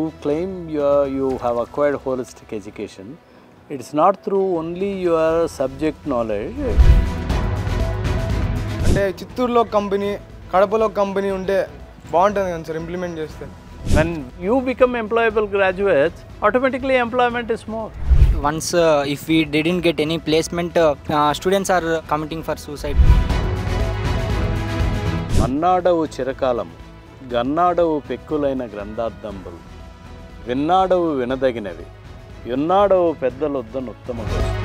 claim you have acquired holistic education. It's not through only your subject knowledge. అంటే చిత్తూరులో company కడపలో company ఉంటే బాగుంటుంది కదా సార్ ఇంప్లిమెంట్ చేస్తే. When you become employable graduates, automatically employment is more. Once if we didn't get any placement, students are committing for suicide. మన్నాడవు చిరకాలం గన్నాడవు పెక్కులైన గ్రంథార్థంబులు విన్నాడవు వినదగినవి యున్నాడవు పెద్దలొద్దను ఉత్తమ